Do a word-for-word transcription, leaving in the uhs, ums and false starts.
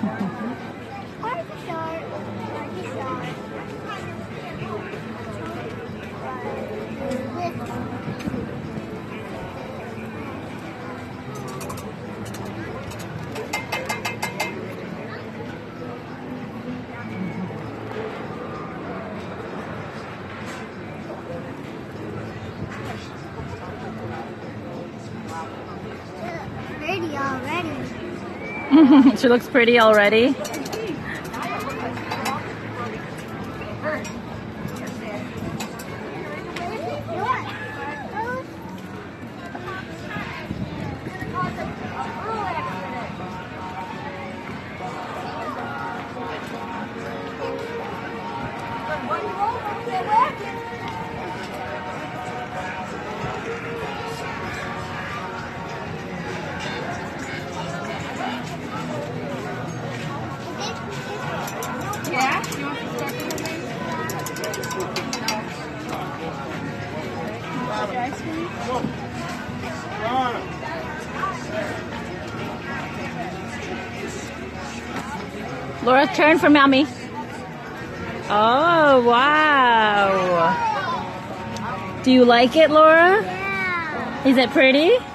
Pretty already. She looks pretty already. Yeah? Laura, turn for mommy. Oh, wow. Do you like it, Laura? Yeah. Is it pretty?